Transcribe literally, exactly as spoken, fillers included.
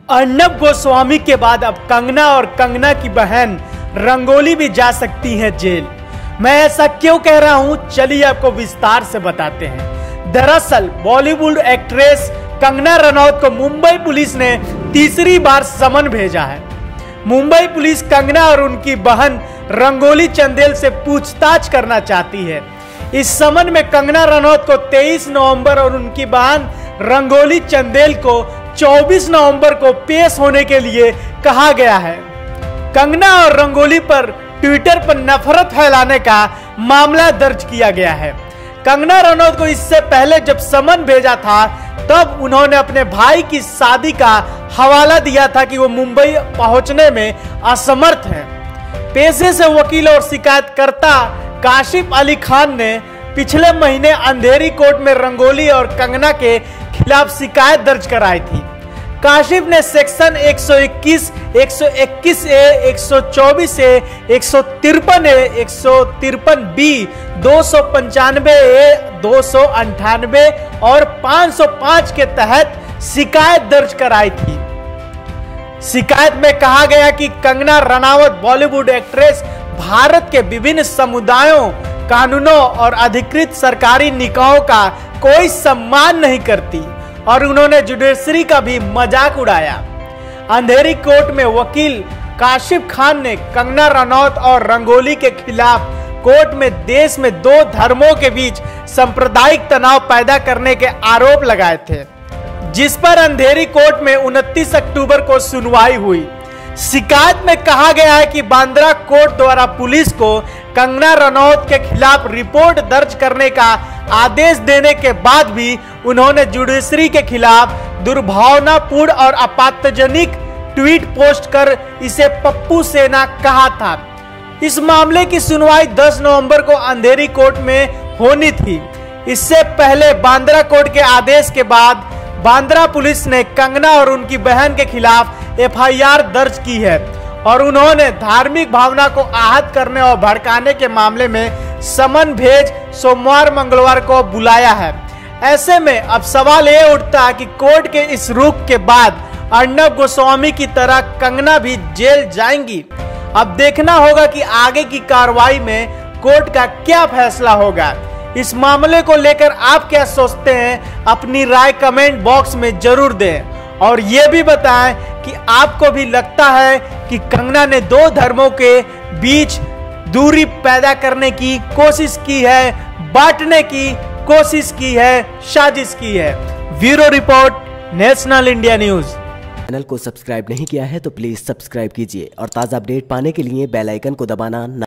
अर्नब गोस्वामी के बाद अब कंगना और कंगना की बहन रंगोली भी जा सकती है जेल। मैं ऐसा क्यों कह रहा हूं, चलिए आपको विस्तार से बताते हैं। दरअसल बॉलीवुड एक्ट्रेस कंगना रनौत को मुंबई पुलिस ने तीसरी बार समन भेजा है। मुंबई पुलिस कंगना और उनकी बहन रंगोली चंदेल से पूछताछ करना चाहती है। इस समन में कंगना रनौत को तेईस नवंबर और उनकी बहन रंगोली चंदेल को चौबीस नवंबर को पेश होने के लिए कहा गया है। कंगना और रंगोली पर ट्विटर पर नफरत फैलाने का मामला दर्ज किया गया है। कंगना रनौत को इससे पहले जब समन भेजा था तब उन्होंने अपने भाई की शादी का हवाला दिया था कि वो मुंबई पहुंचने में असमर्थ हैं। पेशे से वकील और शिकायतकर्ता काशिफ अली खान ने पिछले महीने अंधेरी कोर्ट में रंगोली और कंगना के खिलाफ शिकायत दर्ज कराई थी। काशिफ ने सेक्शन एक सौ इक्कीस, एक सौ इक्कीस ए, एक सौ चौबीस ए, एक सौ तिरपन ए, एक सौ तिरपन बी, दो सौ पंचानवे ए, दो सौ अंठानवे और पाँच सौ पाँच के तहत शिकायत दर्ज कराई थी। शिकायत में कहा गया कि कंगना रनावत बॉलीवुड एक्ट्रेस भारत के विभिन्न समुदायों, कानूनों और अधिकृत सरकारी निकायों का कोई सम्मान नहीं करती और उन्होंने जुडिशरी का भी मजाक उड़ाया। अंधेरी कोर्ट में वकील काशिफ खान ने कंगना रनौत और रंगोली के खिलाफ कोर्ट में देश में दो धर्मों के बीच सांप्रदायिक तनाव पैदा करने के आरोप लगाए थे, जिस पर अंधेरी कोर्ट में उनतीस अक्टूबर को सुनवाई हुई। शिकायत में कहा गया है कि बांद्रा कोर्ट द्वारा पुलिस को कंगना रनौत के खिलाफ रिपोर्ट दर्ज करने का आदेश देने के बाद भी उन्होंने जुडिशरी के खिलाफ दुर्भावनापूर्ण और आपत्तिजनक ट्वीट पोस्ट कर इसे पप्पू सेना कहा था। इस मामले की सुनवाई दस नवंबर को अंधेरी कोर्ट में होनी थी। इससे पहले बांद्रा कोर्ट के आदेश के बाद बांद्रा पुलिस ने कंगना और उनकी बहन के खिलाफ एफ आई आर दर्ज की है और उन्होंने धार्मिक भावना को आहत करने और भड़काने के मामले में समन भेज सोमवार मंगलवार को बुलाया है। ऐसे में अब सवाल ये उठता है कि कोर्ट के इस रुख के बाद अर्नब गोस्वामी की तरह कंगना भी जेल जाएंगी। अब देखना होगा कि आगे की कार्रवाई में कोर्ट का क्या फैसला होगा। इस मामले को लेकर आप क्या सोचते हैं, अपनी राय कमेंट बॉक्स में जरूर दें और ये भी बताएं कि आपको भी लगता है कि कंगना ने दो धर्मों के बीच दूरी पैदा करने की कोशिश की है, बांटने की कोशिश की है, साजिश की है। Bureau report, national India news. चैनल को सब्सक्राइब नहीं किया है तो प्लीज सब्सक्राइब कीजिए और ताज़ा अपडेट पाने के लिए बेल आइकन को दबाना ना